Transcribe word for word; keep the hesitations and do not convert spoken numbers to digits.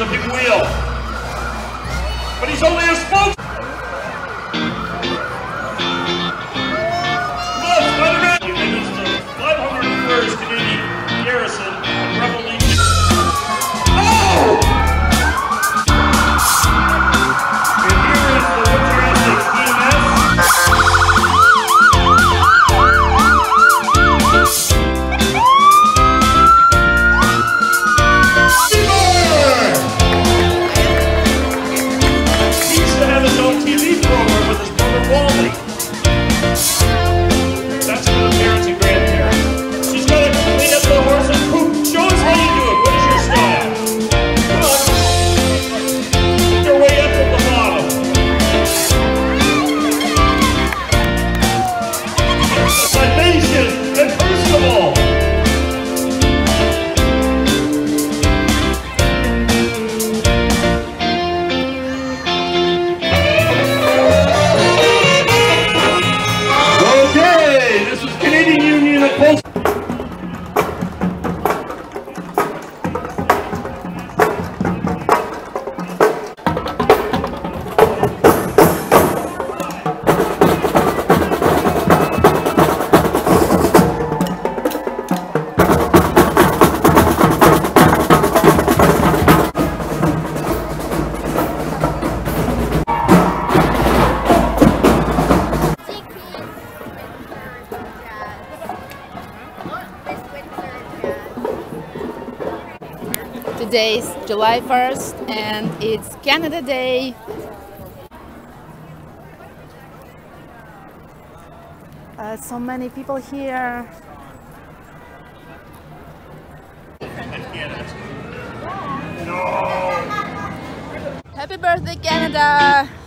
a big wheel. But he's only a spokesman. five hundred first Canadian Garrison on Rebel Legion. Oh! And here is the Windsor E M S. He used to have his own T V program with his brother Wally. That's for the parents and grandparents. She's got to clean up the horse and poop. Show us how you do it. What is your style? Come on. Work your way up from the bottom. Vivacious and personable. Okay, this is Canadian Union of Post. Today is July first and it's Canada Day. Uh, so many people here. No. Happy birthday, Canada!